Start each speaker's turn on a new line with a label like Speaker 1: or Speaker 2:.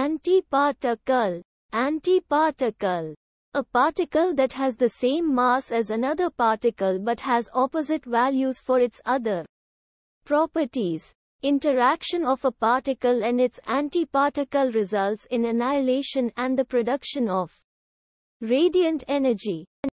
Speaker 1: Antiparticle. Antiparticle. A particle that has the same mass as another particle but has opposite values for its other properties. Interaction of a particle and its antiparticle results in annihilation and the production of radiant energy.